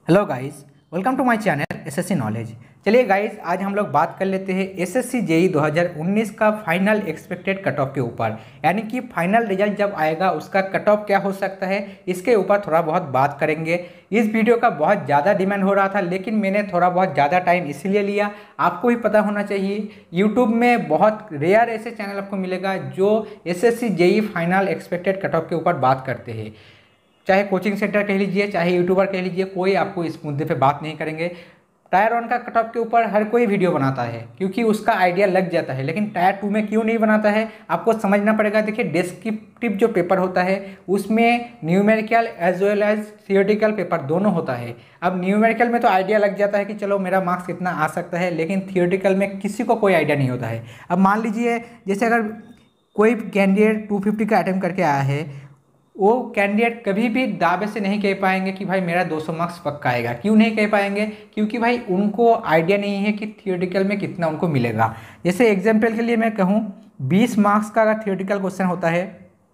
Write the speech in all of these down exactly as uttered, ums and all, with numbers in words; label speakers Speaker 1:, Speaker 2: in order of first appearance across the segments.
Speaker 1: Hello guys, welcome to my channel SSC knowledge. चलिए guys, आज हम लोग बात कर लेते हैं एसएससी जेई दो हज़ार उन्नीस का फाइनल एक्सपेक्टेड कट ऑफ के ऊपर। यानी कि फाइनल रिजल्ट जब आएगा उसका कट ऑफ क्या हो सकता है, इसके ऊपर थोड़ा बहुत बात करेंगे। इस वीडियो का बहुत ज़्यादा डिमांड हो रहा था, लेकिन मैंने थोड़ा बहुत ज़्यादा टाइम इसीलिए लिया। आपको भी पता होना चाहिए, यूट्यूब में बहुत रेयर ऐसे चैनल आपको मिलेगा जो SSC JE final expected cut off के ऊपर बात करते हैं। चाहे कोचिंग सेंटर कह लीजिए, चाहे यूट्यूबर कह लीजिए, कोई आपको इस मुद्दे पे बात नहीं करेंगे। टायर वन का कट ऑफ के ऊपर हर कोई वीडियो बनाता है क्योंकि उसका आइडिया लग जाता है, लेकिन टायर टू में क्यों नहीं बनाता है आपको समझना पड़ेगा। देखिए, डिस्क्रिप्टिव जो पेपर होता है उसमें numerical as well as theoretical paper दोनों होता है। अब न्यूमेरिकल में तो आइडिया लग जाता है कि चलो मेरा मार्क्स कितना आ सकता है, लेकिन थियोरेटिकल में किसी को कोई आइडिया नहीं होता है। अब मान लीजिए, जैसे अगर कोई कैंडिडेट टू फिफ्टी का अटेम्प्ट करके आया है, वो कैंडिडेट कभी भी दावे से नहीं कह पाएंगे कि भाई मेरा दो सौ मार्क्स पक्का आएगा। क्यों नहीं कह पाएंगे? क्योंकि भाई उनको आइडिया नहीं है कि थियोरेटिकल में कितना उनको मिलेगा। जैसे एग्जाम्पल के लिए मैं कहूँ, बीस मार्क्स का अगर थियोरेटिकल क्वेश्चन होता है,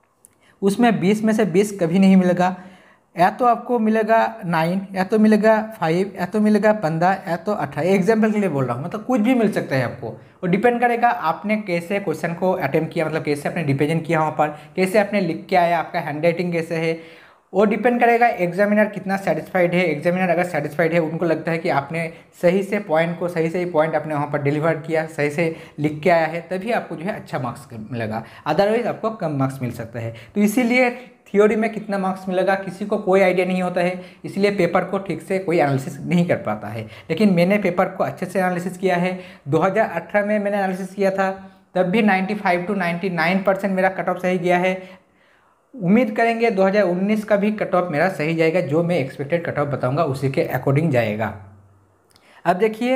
Speaker 1: उसमें बीस में से बीस कभी नहीं मिलेगा। या तो आपको मिलेगा नाइन, या तो मिलेगा फाइव, या तो मिलेगा पंद्रह, या तो अठारह। एग्जाम्पल के लिए बोल रहा हूँ, मतलब कुछ भी मिल सकता है आपको। वो डिपेंड करेगा आपने कैसे क्वेश्चन को अटेम्प्ट किया, मतलब कैसे आपने रिप्रेजेंट किया वहाँ पर, कैसे आपने लिख के आया, आपका हैंड राइटिंग कैसे है। वो डिपेंड करेगा एग्जामिनर कितना सेटिस्फाइड है। एग्जामिनर अगर सेटिस्फाइड है, उनको लगता है कि आपने सही से पॉइंट को सही सही पॉइंट आपने वहाँ पर डिलीवर किया, सही से लिख के आया है, तभी आपको जो है अच्छा मार्क्स मिलेगा। अदरवाइज आपको कम मार्क्स मिल सकता है। तो इसीलिए थ्योरी में कितना मार्क्स मिलेगा किसी को कोई आइडिया नहीं होता है, इसलिए पेपर को ठीक से कोई एनालिसिस नहीं कर पाता है। लेकिन मैंने पेपर को अच्छे से एनालिसिस किया है। दो हज़ार अठारह में मैंने एनालिसिस किया था, तब भी पचानवे टू निन्यानवे परसेंट मेरा कट ऑफ सही गया है। उम्मीद करेंगे दो हज़ार उन्नीस का भी कट ऑफ मेरा सही जाएगा। जो मैं एक्सपेक्टेड कट ऑफ बताऊंगा उसी के अकॉर्डिंग जाएगा। अब देखिए,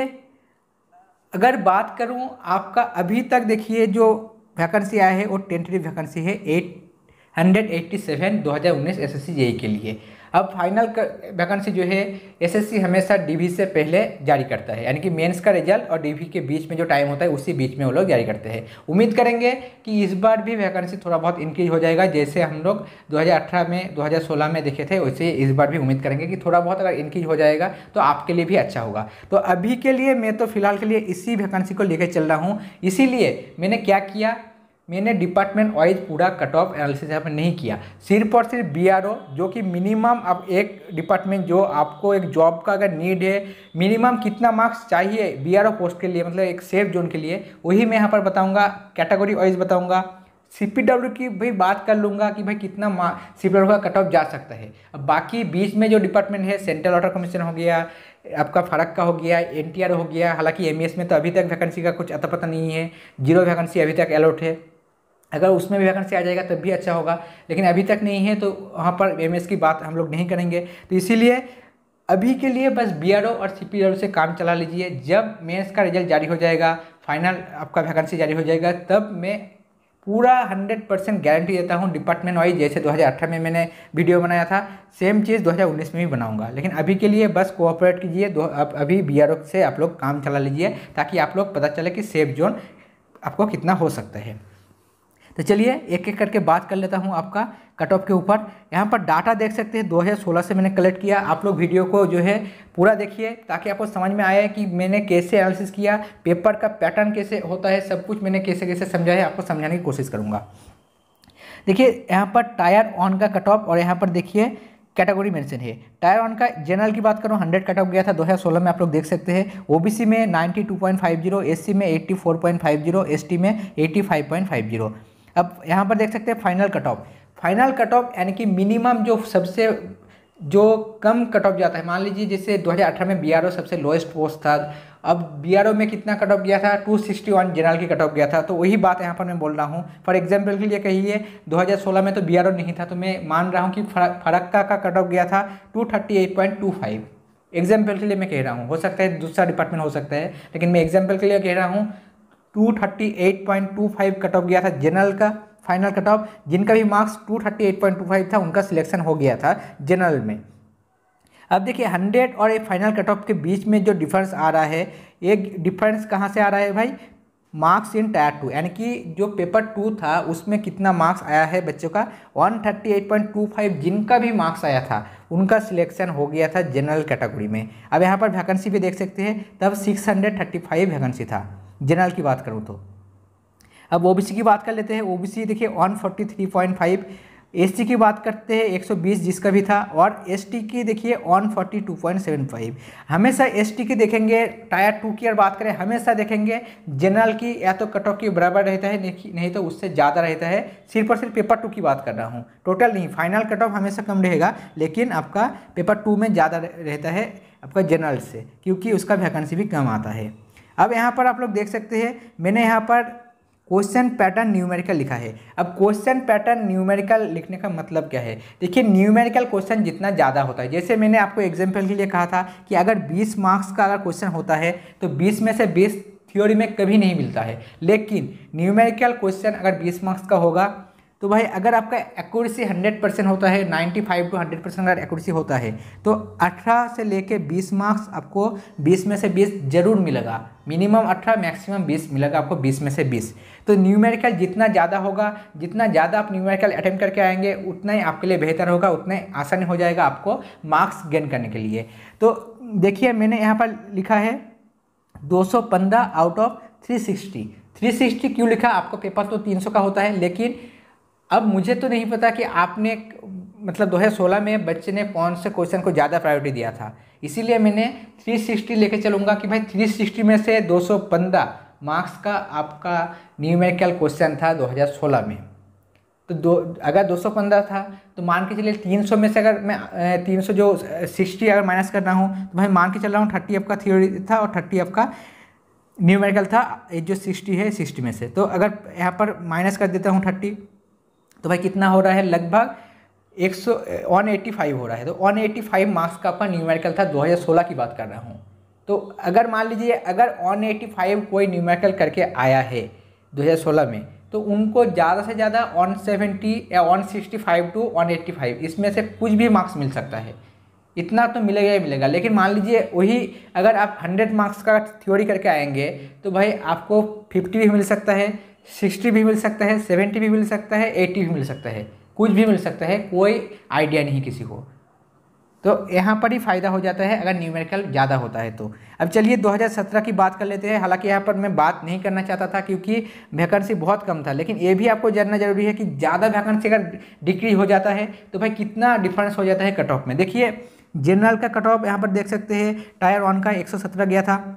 Speaker 1: अगर बात करूं आपका अभी तक, देखिए जो वैकेंसी आया है वो टेंटेटिव वैकेंसी है एट हंड्रेड एट्टी सेवन दो हज़ार उन्नीस एसएससी जेई के लिए। अब फाइनल वैकेंसी जो है एसएससी हमेशा डीवी से पहले जारी करता है, यानी कि मेंस का रिजल्ट और डीवी के बीच में जो टाइम होता है उसी बीच में वो लोग जारी करते हैं। उम्मीद करेंगे कि इस बार भी वैकेंसी थोड़ा बहुत इंक्रीज हो जाएगा। जैसे हम लोग दो हज़ार अठारह में दो हज़ार सोलह में देखे थे, वैसे इस बार भी उम्मीद करेंगे कि थोड़ा बहुत अगर इंक्रीज हो जाएगा तो आपके लिए भी अच्छा होगा। तो अभी के लिए मैं तो फिलहाल के लिए इसी वैकेंसी को लेकर चल रहा हूँ। इसीलिए मैंने क्या किया, मैंने डिपार्टमेंट वाइज पूरा कट ऑफ एनालिसिस यहाँ पर नहीं किया। सिर्फ और सिर्फ बीआरओ, जो कि मिनिमम, अब एक डिपार्टमेंट जो आपको एक जॉब का अगर नीड है, मिनिमम कितना मार्क्स चाहिए बीआरओ पोस्ट के लिए, मतलब एक सेफ जोन के लिए, वही मैं यहाँ पर बताऊँगा। कैटेगरी वाइज बताऊँगा। सीपीडब्ल्यू की भी बात कर लूँगा कि भाई कितना सीपीडब्ल्यू का कट ऑफ जा सकता है। अब बाकी बीच में जो डिपार्टमेंट है, सेंट्रल वाटर कमीशन हो गया, आपका फरक का हो गया, एनटीआर हो गया। हालांकि एमईएस में तो अभी तक वैकेंसी का कुछ अता पता नहीं है, जीरो वैकेंसी अभी तक अलॉट है। अगर उसमें भी वैकेंसी आ जाएगा तब भी अच्छा होगा, लेकिन अभी तक नहीं है, तो वहाँ पर एमएस की बात हम लोग नहीं करेंगे। तो इसीलिए अभी के लिए बस बीआरओ और सीपीडब्ल्यू से काम चला लीजिए। जब मेंस का रिजल्ट जारी हो जाएगा, फाइनल आपका वैकेंसी जारी हो जाएगा, तब मैं पूरा हंड्रेड परसेंट गारंटी देता हूँ डिपार्टमेंट वाइज, जैसे दो हज़ार अठारह में मैंने वीडियो बनाया था, सेम चीज़ दो हज़ार उन्नीस में भी बनाऊंगा। लेकिन अभी के लिए बस कोऑपरेट कीजिए। दो अब अभी बीआरओ से आप लोग काम चला लीजिए, ताकि आप लोग पता चले कि सेफ जोन आपको कितना हो सकता है। तो चलिए एक एक करके बात कर लेता हूं आपका कट ऑफ के ऊपर। यहाँ पर डाटा देख सकते हैं, दो हज़ार सोलह से मैंने कलेक्ट किया। आप लोग वीडियो को जो है पूरा देखिए, ताकि आपको समझ में आए कि मैंने कैसे एनालिसिस किया, पेपर का पैटर्न कैसे होता है, सब कुछ मैंने कैसे कैसे समझा है, आपको समझाने की कोशिश करूँगा। देखिए यहाँ पर टायर ऑन का कट ऑफ, और यहाँ पर देखिए कैटेगरी मेंशन है। टायर वन का जनरल की बात करूँ, हंड्रेड कट ऑफ गया था दो हज़ार सोलह में, आप लोग देख सकते हैं। ओबीसी में बानवे पॉइंट पचास, एससी में चौरासी पॉइंट पचास, एसटी में पचासी पॉइंट पचास। अब यहाँ पर देख सकते हैं final cut off. Final cut off यानी कि मिनिमम जो सबसे जो कम कट ऑफ जाता है। मान लीजिए जैसे दो हज़ार अठारह में बीआरओ सबसे लोएस्ट पोस्ट था, अब बीआरओ में कितना कट ऑफ गया था, दो सौ इकसठ जनरल की कट ऑफ गया था। तो वही बात यहाँ पर मैं बोल रहा हूँ। फॉर एग्जांपल के लिए कहिए, दो हज़ार सोलह में तो बीआरओ नहीं था, तो मैं मान रहा हूँ कि फरक्का का कट ऑफ गया था दो सौ अड़तीस पॉइंट पच्चीस। एग्जाम्पल के लिए मैं कह रहा हूँ, हो सकता है दूसरा डिपार्टमेंट हो सकता है, लेकिन मैं एग्जाम्पल के लिए कह रहा हूँ दो सौ अड़तीस पॉइंट पच्चीस कट ऑफ गया था जनरल का फाइनल कट ऑफ। जिनका भी मार्क्स दो सौ अड़तीस पॉइंट पच्चीस था उनका सिलेक्शन हो गया था जनरल में। अब देखिए सौ और एक फाइनल कट ऑफ के बीच में जो डिफरेंस आ रहा है, एक डिफरेंस कहाँ से आ रहा है भाई, मार्क्स इन टायर टू, यानी कि जो पेपर टू था उसमें कितना मार्क्स आया है बच्चों का one thirty eight point two five, जिनका भी मार्क्स आया था उनका सिलेक्शन हो गया था जनरल कैटेगरी में। अब यहाँ पर वैकेंसी भी देख सकते हैं, तब six hundred thirty five vacancy था जनरल की बात करूँ तो। अब ओबीसी की बात कर लेते हैं। ओबीसी देखिए one forty three point five, SC की बात करते हैं एक सौ बीस जिसका भी था, और एसटी की देखिए one forty two point seven five. हमेशा एसटी की देखेंगे, टायर टू की अगर बात करें हमेशा देखेंगे जनरल की या तो कट ऑफ की बराबर रहता है, नहीं तो उससे ज़्यादा रहता है। सिर्फ और सिर्फ पेपर टू की बात कर रहा हूँ, टोटल नहीं। फाइनल कट ऑफ हमेशा कम रहेगा, लेकिन आपका पेपर टू में ज़्यादा रहता है आपका जनरल से, क्योंकि उसका वैकेंसी भी कम आता है। अब यहाँ पर आप लोग देख सकते हैं, मैंने यहाँ पर क्वेश्चन पैटर्न न्यूमेरिकल लिखा है। अब क्वेश्चन पैटर्न न्यूमेरिकल लिखने का मतलब क्या है? देखिए न्यूमेरिकल क्वेश्चन जितना ज़्यादा होता है, जैसे मैंने आपको एग्जांपल के लिए कहा था कि अगर बीस मार्क्स का अगर क्वेश्चन होता है तो बीस में से बीस थ्योरी में कभी नहीं मिलता है, लेकिन न्यूमेरिकल क्वेश्चन अगर बीस मार्क्स का होगा तो भाई अगर आपका एक्यूरेसी हंड्रेड परसेंट होता है, ninety five to hundred percent अगर एक्यूरेसी होता है तो अठारह से लेके बीस मार्क्स आपको बीस में से बीस जरूर मिलेगा। मिनिमम अठारह, मैक्सिमम बीस मिलेगा आपको बीस में से बीस। तो न्यूमेरिकल जितना ज़्यादा होगा, जितना ज़्यादा आप न्यूमेरिकल अटेम्प्ट करके आएंगे उतना ही आपके लिए बेहतर होगा, उतना ही आसान हो जाएगा आपको मार्क्स गेन करने के लिए। तो देखिए मैंने यहाँ पर लिखा है दो सौ पंद्रह out of three sixty. Three sixty क्यों लिखा? आपको पेपर तो तीन सौ का होता है, लेकिन अब मुझे तो नहीं पता कि आपने मतलब दो हज़ार सोलह में बच्चे ने कौन से क्वेश्चन को ज़्यादा प्रायोरिटी दिया था, इसीलिए मैंने तीन सौ साठ लेके चलूँगा कि भाई तीन सौ साठ में से दो सौ पंद्रह मार्क्स का आपका न्यूमेरिकल क्वेश्चन था दो हज़ार सोलह में। तो दो अगर दो सौ पंद्रह था तो मान के चलिए तीन सौ में से अगर मैं तीन सौ जो साठ अगर माइनस कर रहा हूँ तो भाई मान के चल रहा हूँ तीस आपका थ्योरी था और तीस आपका न्यूमेरिकल था, ये जो साठ है साठ में से। तो अगर यहाँ पर माइनस कर देता हूँ तीस तो भाई कितना हो रहा है? लगभग एक सौ वन एट्टी फाइव हो रहा है। तो वन एट्टी फाइव मार्क्स का आपका न्यूमेरिकल था, दो हज़ार सोलह की बात कर रहा हूँ। तो अगर मान लीजिए अगर वन एट्टी फाइव कोई न्यूमेरिकल करके आया है दो हज़ार सोलह में, तो उनको ज़्यादा से ज़्यादा वन सेवेंटी या one sixty five to one eighty five इसमें से कुछ भी मार्क्स मिल सकता है, इतना तो मिलेगा ही मिलेगा। लेकिन मान लीजिए वही अगर आप हंड्रेड मार्क्स का थ्योरी करके आएंगे तो भाई आपको फिफ्टी भी मिल सकता है, सिक्सटी भी मिल सकता है, सेवेंटी भी मिल सकता है, एटी भी मिल सकता है, कुछ भी मिल सकता है, कोई आइडिया नहीं किसी को। तो यहाँ पर ही फ़ायदा हो जाता है अगर न्यूमेरिकल ज़्यादा होता है तो। अब चलिए दो हज़ार सत्रह की बात कर लेते हैं। हालांकि यहाँ पर मैं बात नहीं करना चाहता था क्योंकि वैकेंसी बहुत कम था, लेकिन ये भी आपको जानना जरूरी है कि ज़्यादा वैकेंसी अगर डिक्रीज हो जाता है तो भाई कितना डिफरेंस हो जाता है कट ऑफ में। देखिए जनरल का कट ऑफ यहाँ पर देख सकते हैं, टायर वन का एक सौ सत्रह गया था।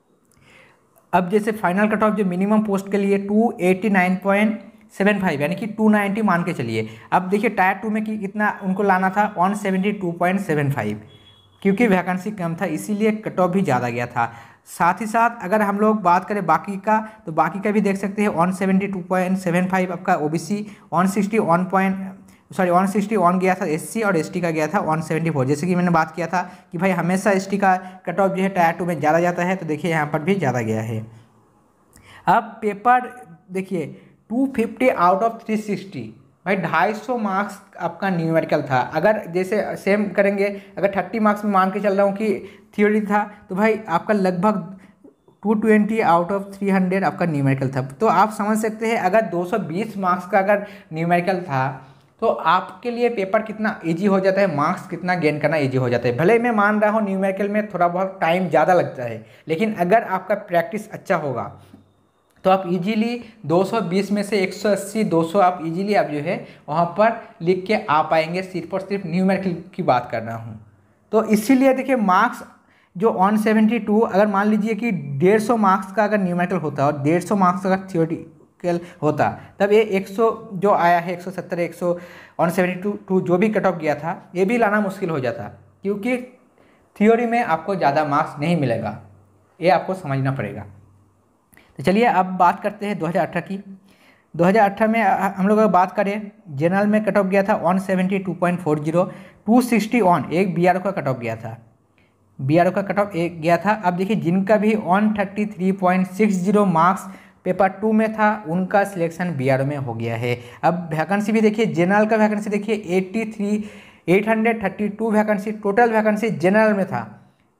Speaker 1: अब जैसे फाइनल कट ऑफ जो मिनिमम पोस्ट के लिए two eighty nine point seven five यानी कि टू नाइंटी मान के चलिए। अब देखिए टायर टू में कि कितना उनको लाना था one seventy two point seven five, क्योंकि वैकेंसी कम था इसीलिए कट ऑफ भी ज़्यादा गया था। साथ ही साथ अगर हम लोग बात करें बाकी का तो बाकी का भी देख सकते हैं one seventy two point seven five आपका OBC, one sixty one point sorry one sixty one गया था एससी और एसटी का गया था वन सेवेंटी फोर। जैसे कि मैंने बात किया था कि भाई हमेशा एसटी का कट ऑफ जो है टायर टू में ज़्यादा जाता है, तो देखिए यहाँ पर भी ज़्यादा गया है। अब पेपर देखिए two fifty out of three sixty, भाई ढाई सौ मार्क्स आपका न्यूमेरिकल था। अगर जैसे सेम करेंगे, अगर थर्टी मार्क्स में मान के चल रहा हूँ कि थ्योरी था तो भाई आपका लगभग two twenty out of three hundred आपका न्यूमेरिकल था। तो आप समझ सकते हैं अगर दो सौ बीस मार्क्स का अगर न्यूमेरिकल था तो आपके लिए पेपर कितना इजी हो जाता है, मार्क्स कितना गेन करना इजी हो जाता है। भले मैं मान रहा हूँ न्यूमेरिकल में थोड़ा बहुत टाइम ज़्यादा लगता है, लेकिन अगर आपका प्रैक्टिस अच्छा होगा तो आप इजीली दो सौ बीस में से एक सौ अस्सी दो सौ आप इजीली आप जो है वहाँ पर लिख के आ पाएंगे। सिर्फ और सिर्फ न्यूमेरिकल की बात कर रहा हूँ। तो इसीलिए देखिए मार्क्स जो वन सेवेंटी टू अगर मान लीजिए कि डेढ़ सौ मार्क्स का अगर न्यूमेरिकल होता और डेढ़ सौ मार्क्स का अगर थ्योरेटिकल होता, तब ये एक सौ जो आया है एक सौ सत्तर एक सौ वन सेवेंटी टू टू जो भी कट ऑफ गया था ये भी लाना मुश्किल हो जाता, क्योंकि थ्योरी में आपको ज़्यादा मार्क्स नहीं मिलेगा, ये आपको समझना पड़ेगा। तो चलिए अब बात करते हैं दो हज़ार अठारह की। दो हज़ार अठारह में हम लोग अगर बात करें जनरल में कट ऑफ गया था one seventy two point four zero, two sixty one एक बीआरओ का कट ऑफ गया था, बीआरओ का कट ऑफ एक गया था। अब देखिए जिनका भी one thirty three point six zero marks paper two में था उनका सिलेक्शन बीआरओ में हो गया है। अब वैकेंसी भी देखिए जनरल का वैकेंसी देखिए eighty three eight hundred thirty two vacancy total vacancy general में था,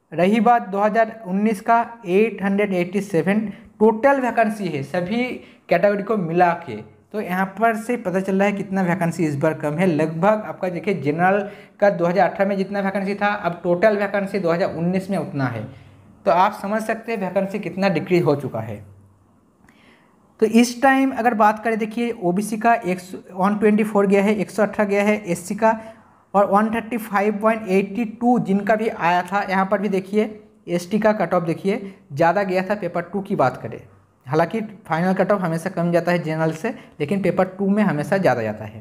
Speaker 1: रही बात दो हज़ार उन्नीस का, आठ सौ सत्तासी टोटल वैकेंसी है सभी कैटेगरी को मिला के। तो यहाँ पर से पता चल रहा है कितना वैकेंसी इस बार कम है। लगभग आपका देखिए जनरल का दो हज़ार अठारह में जितना वैकेंसी था, अब टोटल वैकेंसी दो हज़ार उन्नीस में उतना है। तो आप समझ सकते हैं वैकेंसी कितना डिक्रीज हो चुका है। तो इस टाइम अगर बात करें, देखिए ओबीसी का एक वन ट्वेंटी फोर गया है, एक सौ अठारह गया है, एससी का और one thirty five point eighty two जिनका भी आया था। यहाँ पर भी देखिए एसटी का कट ऑफ देखिए ज़्यादा गया था पेपर टू की बात करें। हालांकि फाइनल कट ऑफ हमेशा कम जाता है जनरल से, लेकिन पेपर टू में हमेशा ज़्यादा जाता है।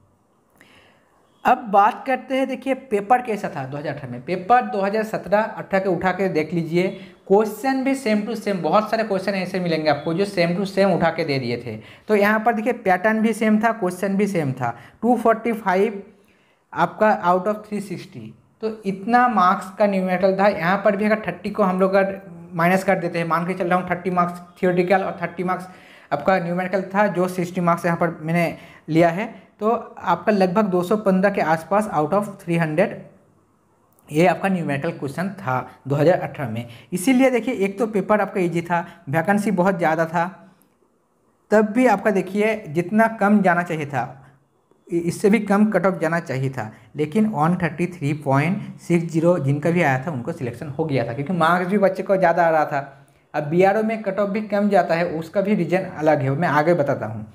Speaker 1: अब बात करते हैं, देखिए पेपर कैसा था दो हज़ार अठारह में। पेपर दो हज़ार सत्रह अठारह के उठा के देख लीजिए, क्वेश्चन भी सेम टू सेम, बहुत सारे क्वेश्चन ऐसे मिलेंगे आपको जो सेम टू सेम उठा के दे दिए थे। तो यहाँ पर देखिए पैटर्न भी सेम था, क्वेश्चन भी सेम था। टू फोर्टी फाइव आपका आउट ऑफ थ्री सिक्सटी, तो इतना मार्क्स का न्यूमेरिकल था। यहाँ पर भी अगर थर्टी को हम लोग अगर माइनस कर देते हैं, मान के चल रहा हूँ थर्टी मार्क्स थियोरेटिकल और थर्टी मार्क्स आपका न्यूमेरिकल था, जो सिक्सटी मार्क्स यहाँ पर मैंने लिया है, तो आपका लगभग दो सौ पंद्रह के आसपास आउट ऑफ थ्री हंड्रेड ये आपका न्यूमेरिकल क्वेश्चन था दो हज़ार अठारह में। इसीलिए देखिए एक तो पेपर आपका इजी था, वैकेंसी बहुत ज़्यादा था, तब भी आपका देखिए जितना कम जाना चाहिए था इससे भी कम कट ऑफ जाना चाहिए था, लेकिन one thirty three point six zero जिनका भी आया था उनको सिलेक्शन हो गया था, क्योंकि मार्क्स भी बच्चे को ज़्यादा आ रहा था। अब बीआरओ में कट ऑफ भी कम जाता है, उसका भी रीजन अलग है, मैं आगे बताता हूँ।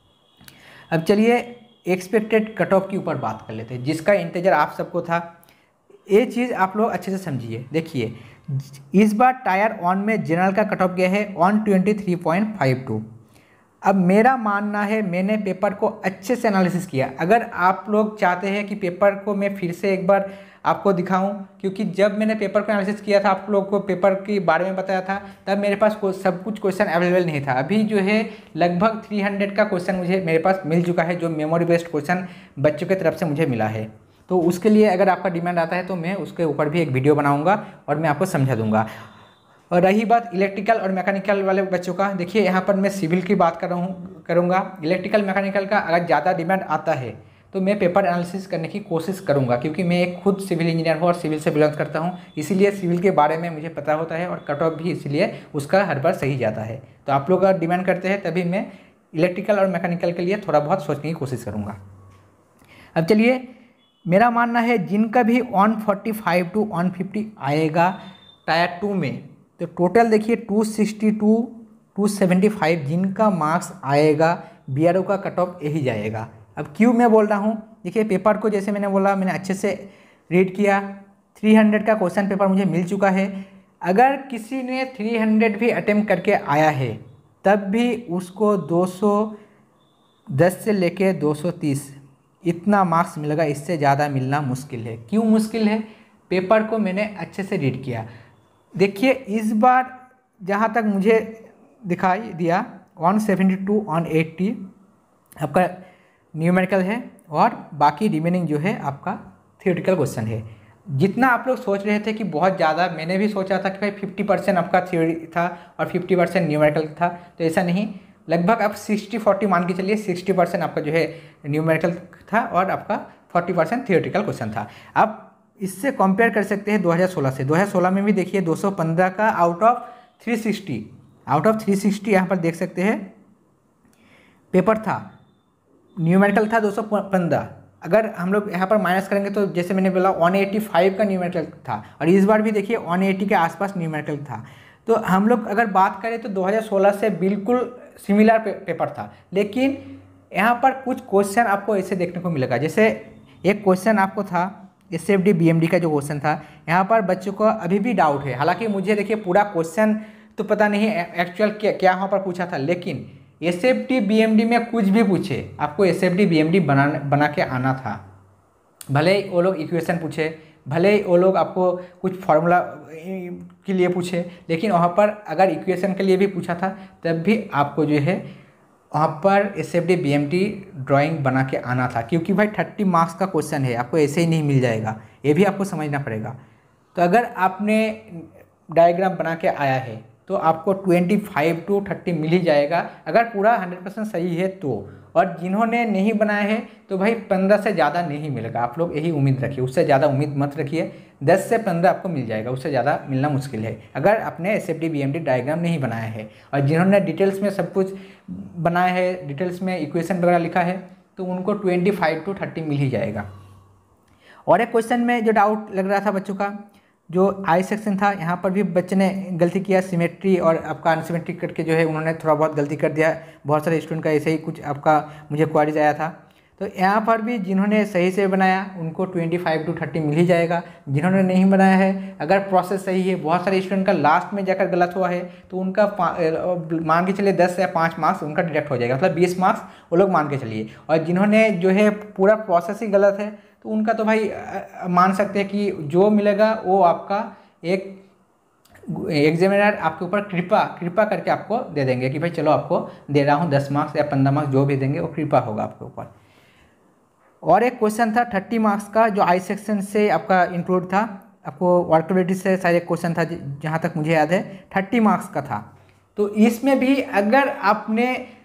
Speaker 1: अब चलिए एक्सपेक्टेड कट ऑफ के ऊपर बात कर लेते हैं, जिसका इंतजार आप सबको था। ये चीज़ आप लोग अच्छे से समझिए। देखिए इस बार टायर वन में जनरल का कट ऑफ गया है one twenty three point five two. अब मेरा मानना है, मैंने पेपर को अच्छे से एनालिसिस किया। अगर आप लोग चाहते हैं कि पेपर को मैं फिर से एक बार आपको दिखाऊं, क्योंकि जब मैंने पेपर को एनालिसिस किया था, आप लोग को पेपर के बारे में बताया था, तब मेरे पास सब कुछ क्वेश्चन अवेलेबल नहीं था। अभी जो है लगभग तीन सौ का क्वेश्चन मुझे मेरे पास मिल चुका है, जो मेमोरी बेस्ड क्वेश्चन बच्चों की तरफ से मुझे मिला है। तो उसके लिए अगर आपका डिमांड आता है तो मैं उसके ऊपर भी एक वीडियो बनाऊँगा और मैं आपको समझा दूँगा। और रही बात इलेक्ट्रिकल और मैकेनिकल वाले बच्चों का, देखिए यहाँ पर मैं सिविल की बात कर रहा हूँ करूँगा। इलेक्ट्रिकल मैकेनिकल का अगर ज़्यादा डिमांड आता है तो मैं पेपर एनालिसिस करने की कोशिश करूँगा, क्योंकि मैं एक खुद सिविल इंजीनियर हूँ और सिविल से बिलोंग करता हूँ, इसीलिए सिविल के बारे में मुझे पता होता है और कट ऑफ भी इसीलिए उसका हर बार सही जाता है। तो आप लोग अगर डिमांड करते हैं तभी मैं इलेक्ट्रिकल और मैकेनिकल के लिए थोड़ा बहुत सोचने की कोशिश करूँगा। अब चलिए, मेरा मानना है जिनका भी one forty five to one fifty आएगा टायर टू में, तो टोटल देखिए two sixty to two seventy five जिनका मार्क्स आएगा, बीआरओ का कट ऑफ यही जाएगा। अब क्यों मैं बोल रहा हूँ, देखिए पेपर को जैसे मैंने बोला, मैंने अच्छे से रीड किया, तीन सौ का क्वेश्चन पेपर मुझे मिल चुका है। अगर किसी ने तीन सौ भी अटेम्प्ट करके आया है, तब भी उसको दो सौ दस से लेके दो सौ तीस इतना मार्क्स मिलेगा, इससे ज़्यादा मिलना मुश्किल है। क्यों मुश्किल है? पेपर को मैंने अच्छे से रीड किया। देखिए इस बार जहाँ तक मुझे दिखाई दिया one seventy to one eighty आपका न्यूमेरिकल है और बाकी रिमेनिंग जो है आपका थियोरेटिकल क्वेश्चन है। जितना आप लोग सोच रहे थे कि बहुत ज़्यादा, मैंने भी सोचा था कि भाई फिफ्टी परसेंट आपका थ्योरी था और फिफ्टी परसेंट न्यूमेरिकल था, तो ऐसा नहीं, लगभग आप सिक्सटी फोर्टी मान के चलिए, सिक्सटी परसेंट आपका जो है न्यूमेरिकल था और आपका फोर्टी परसेंट थियोरेटिकल क्वेश्चन था। आप इससे कंपेयर कर सकते हैं दो हज़ार सोलह से। दो हज़ार सोलह में भी देखिए दो सौ पंद्रह का out of three sixty, out of three sixty यहाँ पर देख सकते हैं पेपर था, न्यूमेरिकल था दो सौ पंद्रह। अगर हम लोग यहाँ पर माइनस करेंगे तो जैसे मैंने बोला वन एटी फाइव का न्यूमेरिकल था, और इस बार भी देखिए वन एटी के आसपास न्यूमेरिकल था। तो हम लोग अगर बात करें तो दो हज़ार सोलह से बिल्कुल सिमिलर पे, पेपर था, लेकिन यहाँ पर कुछ क्वेश्चन आपको ऐसे देखने को मिलेगा। जैसे एक क्वेश्चन आपको था S F D B M D का जो क्वेश्चन था, यहाँ पर बच्चों को अभी भी डाउट है। हालांकि मुझे देखिए पूरा क्वेश्चन तो पता नहीं एक्चुअल क्या क्या वहाँ पर पूछा था, लेकिन S F D B M D में कुछ भी पूछे, आपको S F D B M D बना बना के आना था। भले ही वो लोग इक्वेशन पूछे, भले ही वो लोग आपको कुछ फार्मूला के लिए पूछे, लेकिन वहाँ पर अगर इक्वेशन के लिए भी पूछा था तब भी आपको जो है वहाँ पर S F D B M D drawing बना के आना था, क्योंकि भाई थर्टी मार्क्स का क्वेश्चन है, आपको ऐसे ही नहीं मिल जाएगा, ये भी आपको समझना पड़ेगा। तो अगर आपने डायग्राम बना के आया है तो आपको ट्वेंटी फाइव टू थर्टी मिल ही जाएगा, अगर पूरा हंड्रेड परसेंट सही है तो। और जिन्होंने नहीं बनाया है तो भाई पंद्रह से ज़्यादा नहीं मिलेगा, आप लोग यही उम्मीद रखिए, उससे ज़्यादा उम्मीद मत रखिए। दस से पंद्रह आपको मिल जाएगा, उससे ज़्यादा मिलना मुश्किल है अगर आपने S F D B M D diagram नहीं बनाया है। और जिन्होंने डिटेल्स में सब कुछ बनाया है, डिटेल्स में इक्वेशन वगैरह लिखा है, तो उनको ट्वेंटी फाइव टू थर्टी मिल ही जाएगा। और एक क्वेश्चन में जो डाउट लग रहा था बच्चों का, जो आई सेक्शन था, यहाँ पर भी बच्चे ने गलती किया, सिमेट्री और आपका अनसिमेट्री करके जो है उन्होंने थोड़ा बहुत गलती कर दिया। बहुत सारे स्टूडेंट का ऐसे ही कुछ आपका मुझे क्वारीज आया था। तो यहाँ पर भी जिन्होंने सही से बनाया उनको पच्चीस टू तीस मिल ही जाएगा। जिन्होंने नहीं बनाया है, अगर प्रोसेस सही है, बहुत सारे स्टूडेंट का लास्ट में जाकर गलत हुआ है तो उनका मान के चलिए दस या पाँच मार्क्स उनका डिडक्ट हो जाएगा, मतलब बीस मार्क्स वो लोग मान के चलिए। और जिन्होंने जो है पूरा प्रोसेस ही गलत है तो उनका तो भाई मान सकते हैं कि जो मिलेगा वो आपका एक एग्जामिनर आपके ऊपर कृपा कृपा करके आपको दे देंगे कि भाई चलो आपको दे रहा हूँ दस मार्क्स या पंद्रह मार्क्स, जो भी देंगे वो कृपा होगा आपके ऊपर। और एक क्वेश्चन था थर्टी मार्क्स का जो आई सेक्शन से आपका इंक्लूड था, आपको वर्कबिलिटी से शायद एक क्वेश्चन था जहाँ तक मुझे याद है थर्टी मार्क्स का था। तो इसमें भी अगर आपने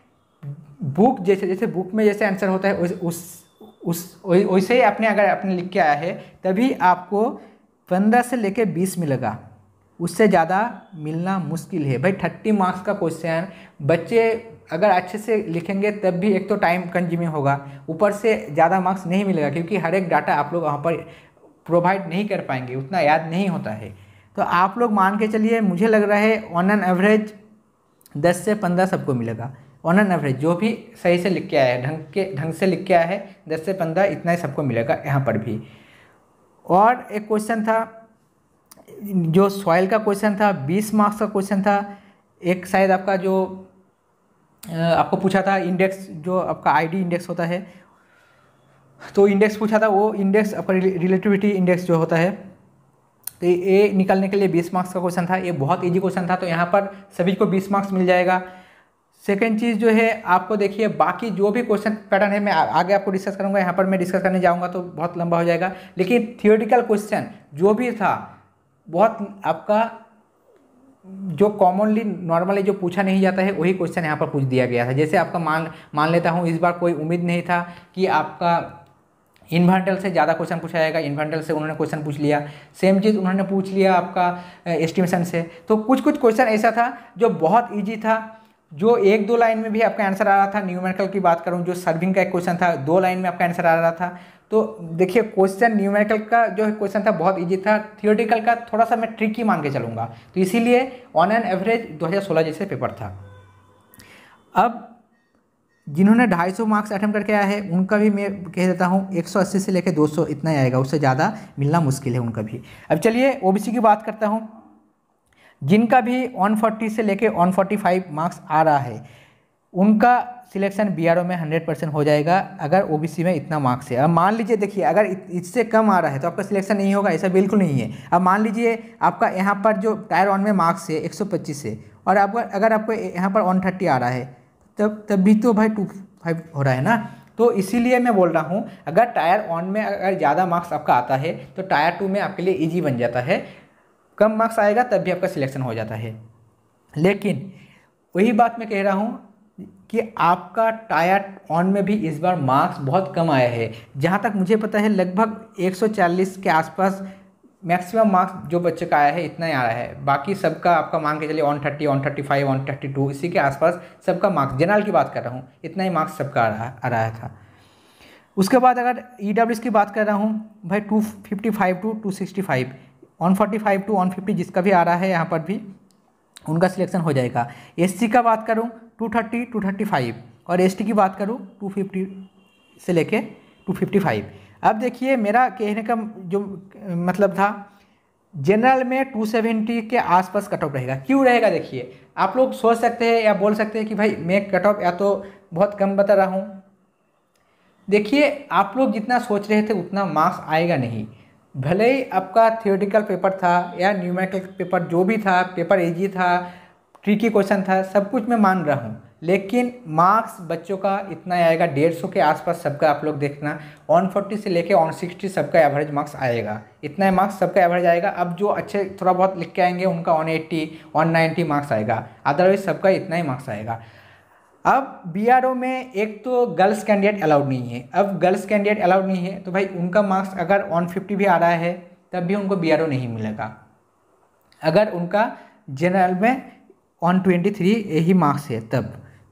Speaker 1: बुक जैसे जैसे बुक में जैसे आंसर होता है उस उस उस वैसे ही आपने अगर आपने लिख के आया है तभी आपको पंद्रह से लेके बीस मिलेगा, उससे ज़्यादा मिलना मुश्किल है भाई। थर्टी मार्क्स का क्वेश्चन बच्चे अगर अच्छे से लिखेंगे तब भी एक तो टाइम कंज्यूमिंग होगा, ऊपर से ज़्यादा मार्क्स नहीं मिलेगा क्योंकि हर एक डाटा आप लोग वहाँ पर प्रोवाइड नहीं कर पाएंगे, उतना याद नहीं होता है। तो आप लोग मान के चलिए, मुझे लग रहा है ऑन एन एवरेज दस से पंद्रह सबको मिलेगा, ऑन एन एवरेज जो भी सही से लिख के आया है, ढंग के ढंग से लिख के आया है, दस से पंद्रह इतना ही सबको मिलेगा यहाँ पर भी। और एक क्वेश्चन था जो सॉइल का क्वेश्चन था, बीस मार्क्स का क्वेश्चन था। एक शायद आपका जो आपको पूछा था इंडेक्स, जो आपका आईडी इंडेक्स होता है, तो इंडेक्स पूछा था, वो इंडेक्स आपका रिलेटिविटी इंडेक्स जो होता है, तो ये निकालने के लिए बीस मार्क्स का क्वेश्चन था। ये बहुत इजी क्वेश्चन था, तो यहाँ पर सभी को बीस मार्क्स मिल जाएगा। सेकेंड चीज़ जो है आपको देखिए, बाकी जो भी क्वेश्चन पैटर्न है मैं आगे आपको डिस्कस करूँगा, यहाँ पर मैं डिस्कस करने जाऊँगा तो बहुत लंबा हो जाएगा। लेकिन थियोरेटिकल क्वेश्चन जो भी था बहुत आपका जो कॉमनली नॉर्मली जो पूछा नहीं जाता है वही क्वेश्चन यहाँ पर पूछ दिया गया था। जैसे आपका मान मान लेता हूँ इस बार कोई उम्मीद नहीं था कि आपका इन्वर्टल से ज़्यादा क्वेश्चन पूछा जाएगा, इन्वर्टल से उन्होंने क्वेश्चन पूछ लिया। सेम चीज़ उन्होंने पूछ लिया आपका एस्टिमेशन से। तो कुछ कुछ क्वेश्चन ऐसा था जो बहुत ईजी था, जो एक दो लाइन में भी आपका आंसर आ रहा था। न्यूमेरिकल की बात करूँ, जो सर्विंग का एक क्वेश्चन था, दो लाइन में आपका आंसर आ रहा था। तो देखिए क्वेश्चन न्यूमेरिकल का जो क्वेश्चन था बहुत इजी था, थियोरेटिकल का थोड़ा सा मैं ट्रिकी मान के चलूँगा, तो इसीलिए ऑन एन एवरेज दो हज़ार सोलह जैसे पेपर था। अब जिन्होंने ढाई सौ मार्क्स अटेम्प्ट करके आया है उनका भी मैं कह देता हूँ एक सौ अस्सी से लेकर दो सौ इतना ही आएगा, उससे ज़्यादा मिलना मुश्किल है उनका भी। अब चलिए ओबीसी की बात करता हूँ, जिनका भी एक सौ चालीस से लेके एक सौ पैंतालीस मार्क्स आ रहा है उनका सिलेक्शन बीआरओ में हंड्रेड परसेंट हो जाएगा अगर ओबीसी में इतना मार्क्स है। अब मान लीजिए, देखिए अगर इससे कम आ रहा है तो आपका सिलेक्शन नहीं होगा, ऐसा बिल्कुल नहीं है। अब मान लीजिए आपका यहाँ पर जो टायर वन में मार्क्स है एक सौ पच्चीस से, और आपका अगर आपको यहाँ पर एक सौ तीस आ रहा है तब तब भी तो भाई टू फाइव हो रहा है ना। तो इसीलिए मैं बोल रहा हूँ अगर टायर वन में अगर ज़्यादा मार्क्स आपका आता है तो टायर टू में आपके लिए ईजी बन जाता है, कम मार्क्स आएगा तब भी आपका सिलेक्शन हो जाता है। लेकिन वही बात मैं कह रहा हूँ कि आपका टायर वन में भी इस बार मार्क्स बहुत कम आया है। जहाँ तक मुझे पता है लगभग एक सौ चालीस के आसपास मैक्सिमम मार्क्स जो बच्चे का आया है इतना ही आ रहा है। बाकी सबका आपका मान के चलिए one thirty, one thirty five, one thirty two इसी के आसपास सबका मार्क्स, जनरल की बात कर रहा हूँ, इतना ही मार्क्स सबका आ रहा आ रहा था। उसके बाद अगर ईडब्ल्यूएस की बात कर रहा हूँ भाई two fifty five to two sixty five, one forty five to one fifty जिसका भी आ रहा है यहाँ पर भी उनका सिलेक्शन हो जाएगा। एससी का बात करूँ two thirty two thirty five, और एसटी की बात करूँ टू फिफ्टी से लेके टू फिफ्टी फाइव। अब देखिए मेरा कहने का जो मतलब था, जनरल में टू सेवेंटी के आसपास कट ऑफ रहेगा। क्यों रहेगा? देखिए आप लोग सोच सकते हैं या बोल सकते हैं कि भाई मैं कट ऑफ या तो बहुत कम बता रहा हूँ। देखिए आप लोग जितना सोच रहे थे उतना मार्क्स आएगा नहीं। भले ही आपका थियोरेटिकल पेपर था या न्यूमेरिकल पेपर जो भी था, पेपर इजी था, ट्रिकी क्वेश्चन था, सब कुछ मैं मान रहा हूँ, लेकिन मार्क्स बच्चों का इतना आएगा डेढ़ सौ के आसपास सबका। आप लोग देखना वन फोर्टी से लेके वन सिक्सटी सबका एवरेज मार्क्स आएगा, इतना मार्क्स सबका एवरेज आएगा। अब जो अच्छे थोड़ा बहुत लिख के आएंगे उनका one eighty one ninety marks आएगा, अदरवाइज सबका इतना ही मार्क्स आएगा। अब बीआरओ में एक तो गर्ल्स कैंडिडेट अलाउड नहीं है। अब गर्ल्स कैंडिडेट अलाउड नहीं है तो भाई उनका मार्क्स अगर वन फिफ्टी भी आ रहा है तब भी उनको बीआरओ नहीं मिलेगा। अगर उनका जनरल में वन ट्वेंटी थ्री यही मार्क्स है तब।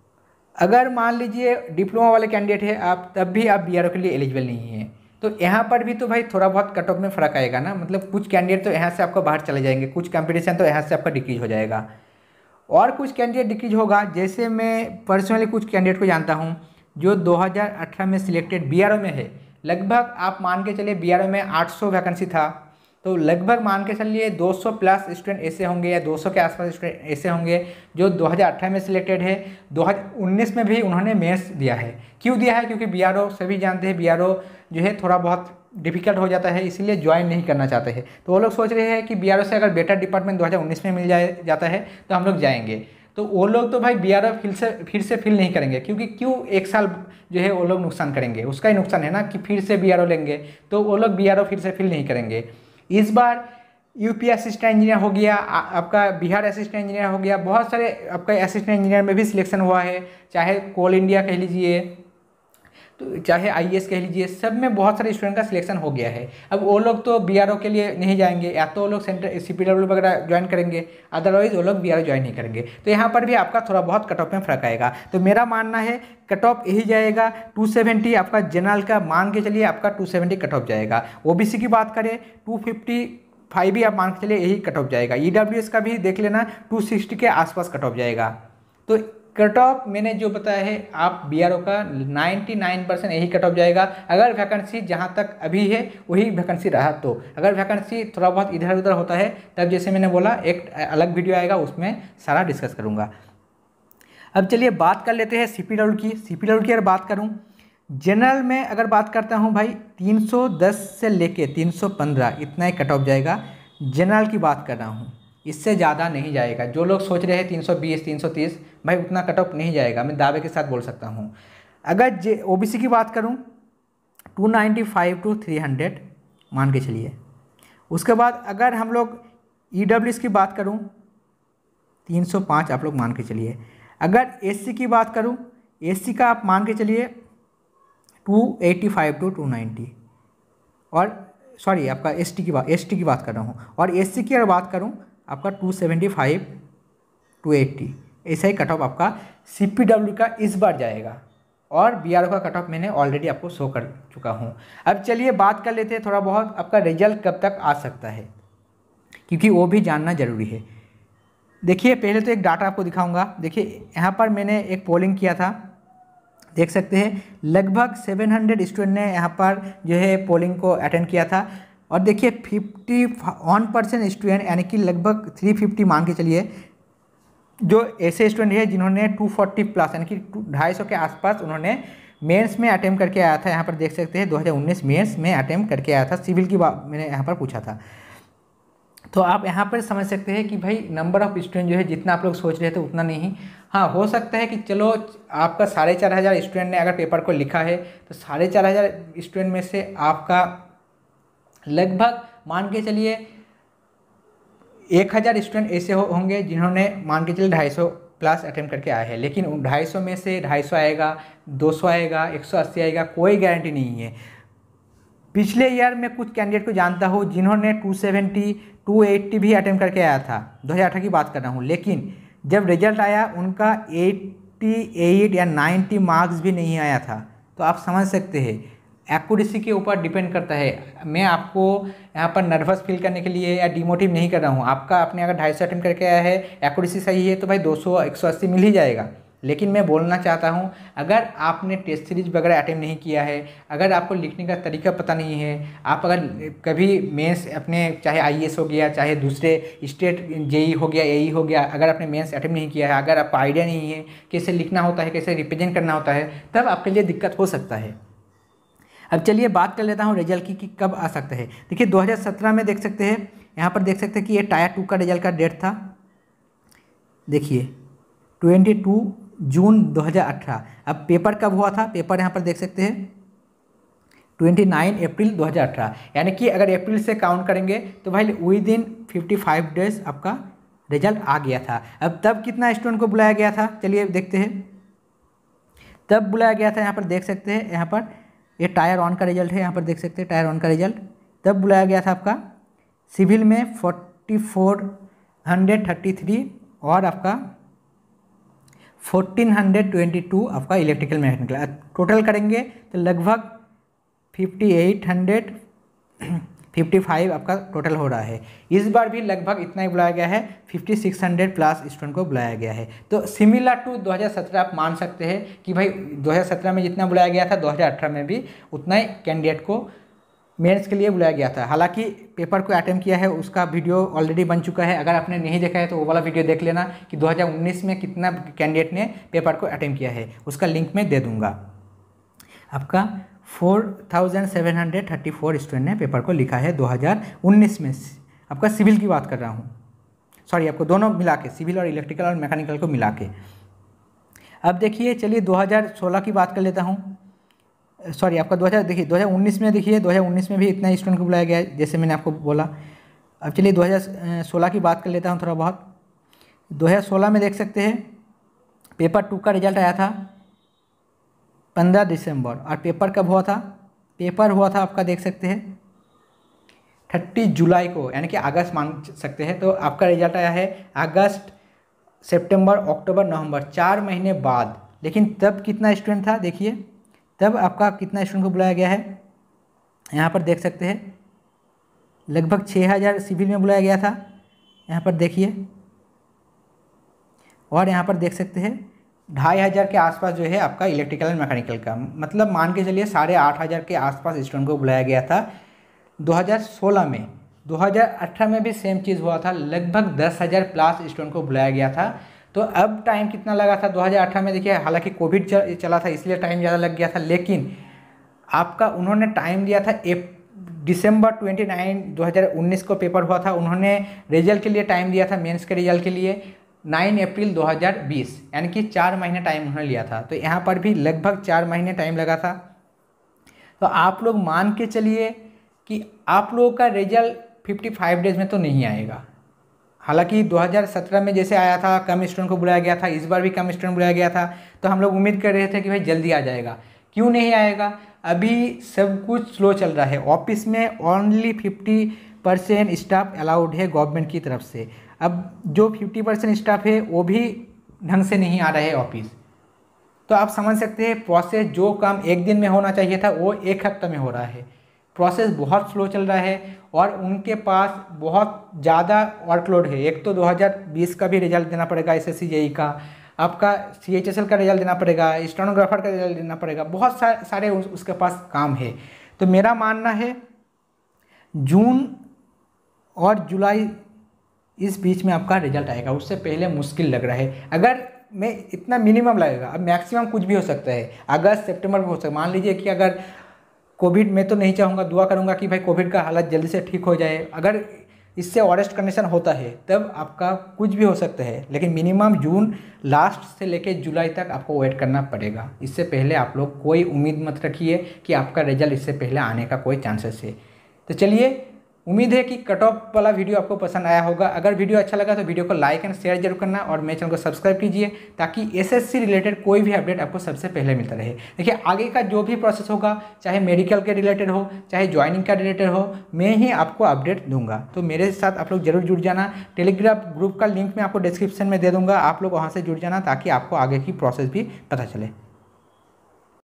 Speaker 1: अगर मान लीजिए डिप्लोमा वाले कैंडिडेट है आप, तब भी आप बीआरओ के लिए एलिजिबल नहीं है। तो यहाँ पर भी तो भाई थोड़ा बहुत कट ऑफ में फ़र्क आएगा ना, मतलब कुछ कैंडिडेट तो यहाँ से आपको बाहर चले जाएंगे, कुछ कंपटीशन तो यहाँ से आपका डिक्रीज हो जाएगा और कुछ कैंडिडेट डिक्रीज होगा। जैसे मैं पर्सनली कुछ कैंडिडेट को जानता हूँ जो दो हज़ार अठारह में सिलेक्टेड बीआरओ में है। लगभग आप मान के चलिए बीआरओ में आठ सौ वैकेंसी था, तो लगभग मान के चलिए दो सौ प्लस स्टूडेंट ऐसे होंगे या दो सौ के आसपास स्टूडेंट ऐसे होंगे जो दो हज़ार अठारह में सिलेक्टेड है। दो हज़ार उन्नीस में भी उन्होंने मेंस दिया है। क्यों दिया है? क्योंकि बीआरओ सभी जानते हैं बीआरओ जो है थोड़ा बहुत डिफिकल्ट हो जाता है, इसीलिए ज्वाइन नहीं करना चाहते हैं। तो वो लोग सोच रहे हैं कि बीआरओ से अगर बेटर डिपार्टमेंट दो हज़ार उन्नीस में मिल जाए जाता है तो हम लोग जाएंगे। तो वो लोग तो भाई बीआरओ फिर से फिर से फिल नहीं करेंगे, क्योंकि क्यों एक साल जो है वो लोग नुकसान करेंगे, उसका ही नुकसान है ना कि फिर से बीआरओ लेंगे, तो वो लोग बीआरओ फिर से फिल नहीं करेंगे। इस बार यूपी असिस्टेंट इंजीनियर हो गया, आपका बिहार असिस्टेंट इंजीनियर हो गया, बहुत सारे आपका असिस्टेंट इंजीनियर में भी सिलेक्शन हुआ है, चाहे कोल इंडिया कह लीजिए तो चाहे आईएएस कह लीजिए, सब में बहुत सारे स्टूडेंट का सिलेक्शन हो गया है। अब वो लोग तो बीआरओ के लिए नहीं जाएंगे, या तो वो लोग सेंटर सीपीडब्ल्यू वगैरह ज्वाइन करेंगे, अदरवाइज वो लोग बीआरओ ज्वाइन नहीं करेंगे। तो यहाँ पर भी आपका थोड़ा बहुत कट ऑफ में फर्क आएगा। तो मेरा मानना है कट ऑफ यही जाएगा टू सेवेंटी। आपका जनरल का मान के चलिए आपका टू सेवेंटी कट ऑफ जाएगा। ओबीसी की बात करें टू फिफ्टी फाइव भी आप मान के चलिए यही कट ऑफ जाएगा। ईडब्ल्यूएस का भी देख लेना टू सिक्सटी के आसपास कट ऑफ जाएगा। तो कट ऑफ मैंने जो बताया है आप बीआरओ का निन्यानवे परसेंट यही कट ऑफ जाएगा। अगर वैकेंसी जहाँ तक अभी है वही वैकेंसी रहा तो, अगर वैकेंसी थोड़ा बहुत इधर उधर होता है तब जैसे मैंने बोला एक अलग वीडियो आएगा उसमें सारा डिस्कस करूँगा। अब चलिए बात कर लेते हैं सीपीडब्ल्यू की। सीपीडब्ल्यू की अगर बात करूँ जनरल में अगर बात करता हूँ भाई तीन सौ दस से लेके तीन सौ पंद्रह इतना ही कट ऑफ जाएगा। जनरल की बात कर रहा हूँ, इससे ज़्यादा नहीं जाएगा। जो लोग सोच रहे हैं तीन सौ बीस तीन सौ तीस भाई उतना कट ऑफ नहीं जाएगा, मैं दावे के साथ बोल सकता हूँ। अगर जे ओबीसी की बात करूँ two ninety five to three hundred मान के चलिए। उसके बाद अगर हम लोग ईडब्ल्यूएस की बात करूँ तीन सौ पाँच आप लोग मान के चलिए। अगर एससी की बात करूँ एससी का आप मान के चलिए two eighty five to two ninety, और सॉरी आपका एसटी की बात एसटी की बात कर रहा हूँ। और एससी की अगर बात करूँ आपका two seventy five to eighty ऐसा ही कट ऑफ आपका सीपीडब्ल्यू का इस बार जाएगा। और बीआरओ का कट ऑफ मैंने ऑलरेडी आपको शो कर चुका हूँ। अब चलिए बात कर लेते हैं थोड़ा बहुत आपका रिजल्ट कब तक आ सकता है, क्योंकि वो भी जानना ज़रूरी है। देखिए पहले तो एक डाटा आपको दिखाऊंगा। देखिए यहाँ पर मैंने एक पोलिंग किया था, देख सकते हैं लगभग सात सौ स्टूडेंट ने यहाँ पर जो है पोलिंग को अटेंड किया था। और देखिए इक्यावन परसेंट स्टूडेंट यानी कि लगभग तीन सौ पचास मान के चलिए जो ऐसे स्टूडेंट है जिन्होंने दो सौ चालीस प्लस यानी कि ढाई सौ के आसपास उन्होंने मेंस में अटेम्प्ट करके आया था। यहाँ पर देख सकते हैं दो हज़ार उन्नीस मेंस में अटेम्प्ट करके आया था। सिविल की बात मैंने यहाँ पर पूछा था। तो आप यहाँ पर समझ सकते हैं कि भाई नंबर ऑफ स्टूडेंट जो है जितना आप लोग सोच रहे थे उतना नहीं। हाँ हो सकता है कि चलो आपका साढ़े चार हज़ार स्टूडेंट ने अगर पेपर को लिखा है तो साढ़े चार हज़ार स्टूडेंट में से आपका लगभग मान के चलिए एक हज़ार स्टूडेंट ऐसे हो होंगे जिन्होंने मान के चलिए ढाई सौ प्लस अटेम्प्ट करके आए हैं। लेकिन उन ढाई सौ में से ढाई सौ आएगा, दो सौ आएगा, एक सौ अस्सी आएगा, कोई गारंटी नहीं है। पिछले ईयर में कुछ कैंडिडेट को जानता हूँ जिन्होंने टू सेवेंटी टू एट्टी भी अटेम्प्ट करके आया था, दो हज़ार अठारह की बात कर रहा हूँ। लेकिन जब रिजल्ट आया उनका अट्ठासी या नब्बे मार्क्स भी नहीं आया था। तो आप समझ सकते हैं एक्यूरेसी के ऊपर डिपेंड करता है। मैं आपको यहाँ पर नर्वस फील करने के लिए या डिमोटिव नहीं कर रहा हूँ। आपका आपने अगर ढाई सौ अटेम्प्ट करके आया है, एक्यूरेसी सही है तो भाई दो सौ एक सौ अस्सी मिल ही जाएगा। लेकिन मैं बोलना चाहता हूँ अगर आपने टेस्ट सीरीज वगैरह अटेम्प्ट नहीं किया है, अगर आपको लिखने का तरीका पता नहीं है, आप अगर कभी मेंस अपने चाहे आईएएस हो गया चाहे दूसरे स्टेट जेई हो गया एई हो गया, अगर आपने मेंस अटेम्प्ट नहीं किया है, अगर आपको आइडिया नहीं है कैसे लिखना होता है, कैसे रिप्रेजेंट करना होता है, तब आपके लिए दिक्कत हो सकता है। अब चलिए बात कर लेता हूँ रिजल्ट की कि कब आ सकता है। देखिए दो हज़ार सत्रह में देख सकते हैं, यहाँ पर देख सकते हैं कि ये टायर टू का रिजल्ट का डेट था। देखिए बाईस जून दो हज़ार अठारह। अब पेपर कब हुआ था, पेपर यहाँ पर देख सकते हैं उनतीस अप्रैल दो हज़ार अठारह, यानी कि अगर अप्रैल से काउंट करेंगे तो भाई विद इन पचपन डेज आपका रिजल्ट आ गया था। अब तब कितना स्टूडेंट को बुलाया गया था चलिए देखते हैं। तब बुलाया गया था, यहाँ पर देख सकते हैं, यहाँ पर ये टायर ऑन का रिजल्ट है, यहाँ पर देख सकते हैं टायर ऑन का रिजल्ट। तब बुलाया गया था आपका सिविल में forty four hundred thirty three और आपका फोर्टीन हंड्रेड ट्वेंटी टू आपका इलेक्ट्रिकल मैकेनिकल। टोटल करेंगे तो लगभग fifty eight hundred fifty five आपका टोटल हो रहा है। इस बार भी लगभग इतना ही बुलाया गया है, fifty six hundred plus student को बुलाया गया है। तो सिमिलर टू दो हज़ार सत्रह आप मान सकते हैं कि भाई दो हज़ार सत्रह में जितना बुलाया गया था दो हज़ार अठारह में भी उतना ही कैंडिडेट को मेंस के लिए बुलाया गया था। हालांकि पेपर को अटेम्प्ट किया है उसका वीडियो ऑलरेडी बन चुका है, अगर आपने नहीं देखा है तो वो वाला वीडियो देख लेना कि दो हज़ार उन्नीस में कितना कैंडिडेट ने पेपर को अटेम्प्ट किया है, उसका लिंक मैं दे दूँगा। आपका four thousand seven hundred thirty four student ने पेपर को लिखा है दो हज़ार उन्नीस में। आपका सिविल की बात कर रहा हूँ, सॉरी आपको दोनों मिला के, सिविल और इलेक्ट्रिकल और मैकेनिकल को मिला के। अब देखिए चलिए दो हज़ार सोलह की बात कर लेता हूँ, सॉरी आपका दो हज़ार देखिए दो हज़ार उन्नीस में देखिए दो हज़ार उन्नीस में भी इतना स्टूडेंट को बुलाया गया है जैसे मैंने आपको बोला। अब चलिए दो हज़ार सोलह की बात कर लेता हूँ थोड़ा बहुत। दो हज़ार सोलह में देख सकते हैं पेपर टू का रिजल्ट आया था पंद्रह दिसंबर, और पेपर कब हुआ था? पेपर हुआ था आपका देख सकते हैं तीस जुलाई को, यानी कि अगस्त मान सकते हैं। तो आपका रिजल्ट आया है अगस्त, सितंबर, अक्टूबर, नवंबर, चार महीने बाद। लेकिन तब कितना स्टूडेंट था देखिए, तब आपका कितना स्टूडेंट को बुलाया गया है, यहाँ पर देख सकते हैं लगभग छः हज़ार सिविल में बुलाया गया था, यहाँ पर देखिए। और यहाँ पर देख सकते हैं ढाई हज़ार के आसपास जो है आपका इलेक्ट्रिकल एंड मैकेनिकल का, मतलब मान के चलिए साढ़े आठ हज़ार के आसपास स्टूडेंट को बुलाया गया था दो हज़ार सोलह में। दो हज़ार अठारह में भी सेम चीज़ हुआ था, लगभग दस हज़ार प्लस स्टूडेंट को बुलाया गया था। तो अब टाइम कितना लगा था दो हज़ार अठारह में देखिए, हालांकि कोविड चला था इसलिए टाइम ज़्यादा लग गया था, लेकिन आपका उन्होंने टाइम दिया था एक दिसंबर ट्वेंटी नाइन दो हज़ार उन्नीस को पेपर हुआ था, उन्होंने रिजल्ट के लिए टाइम दिया था, मेंस के रिजल्ट के लिए नौ अप्रैल दो हज़ार बीस, यानी कि चार महीने टाइम उन्होंने लिया था। तो यहाँ पर भी लगभग चार महीने टाइम लगा था। तो आप लोग मान के चलिए कि आप लोगों का रिजल्ट पचपन डेज में तो नहीं आएगा। हालांकि दो हज़ार सत्रह में जैसे आया था कम स्टूडेंट को बुलाया गया था, इस बार भी कम स्टूडेंट बुलाया गया था, तो हम लोग उम्मीद कर रहे थे कि भाई जल्दी आ जाएगा। क्यों नहीं आएगा? अभी सब कुछ स्लो चल रहा है। ऑफिस में only fifty percent staff allowed है गवर्नमेंट की तरफ से। अब जो पचास परसेंट स्टाफ है वो भी ढंग से नहीं आ रहा है ऑफिस। तो आप समझ सकते हैं प्रोसेस, जो काम एक दिन में होना चाहिए था वो एक हफ्ते में हो रहा है। प्रोसेस बहुत स्लो चल रहा है और उनके पास बहुत ज़्यादा वर्कलोड है। एक तो दो हज़ार बीस का भी रिजल्ट देना पड़ेगा, एसएससी जेई का, आपका सीएचएसएल का रिजल्ट देना पड़ेगा, स्टेनोग्राफर का रिजल्ट देना पड़ेगा, बहुत सा, सारे उस, उसके पास काम है। तो मेरा मानना है जून और जुलाई इस बीच में आपका रिजल्ट आएगा, उससे पहले मुश्किल लग रहा है। अगर मैं इतना मिनिमम लगेगा, अब मैक्सिमम कुछ भी हो सकता है, अगस्त सितंबर में हो सकता है। मान लीजिए कि अगर कोविड, मैं तो नहीं चाहूँगा, दुआ करूँगा कि भाई कोविड का हालत जल्दी से ठीक हो जाए, अगर इससे ऑरेस्ट कंडीशन होता है तब आपका कुछ भी हो सकता है, लेकिन मिनिमम जून लास्ट से लेकर जुलाई तक आपको वेट करना पड़ेगा। इससे पहले आप लोग कोई उम्मीद मत रखिए कि आपका रिजल्ट इससे पहले आने का कोई चांसेस है। तो चलिए, उम्मीद है कि कट ऑफ वाला वीडियो आपको पसंद आया होगा। अगर वीडियो अच्छा लगा तो वीडियो को लाइक एंड शेयर जरूर करना और मेरे चैनल को सब्सक्राइब कीजिए ताकि एसएससी रिलेटेड कोई भी अपडेट आपको सबसे पहले मिलता रहे। देखिए आगे का जो भी प्रोसेस होगा, चाहे मेडिकल के रिलेटेड हो, चाहे ज्वाइनिंग का रिलेटेड हो, मैं ही आपको अपडेट दूंगा। तो मेरे साथ आप लोग जरूर जुड़ जाना। टेलीग्राम ग्रुप का लिंक मैं आपको डिस्क्रिप्शन में दे दूँगा, आप लोग वहाँ से जुड़ जाना ताकि आपको आगे की प्रोसेस भी पता चले।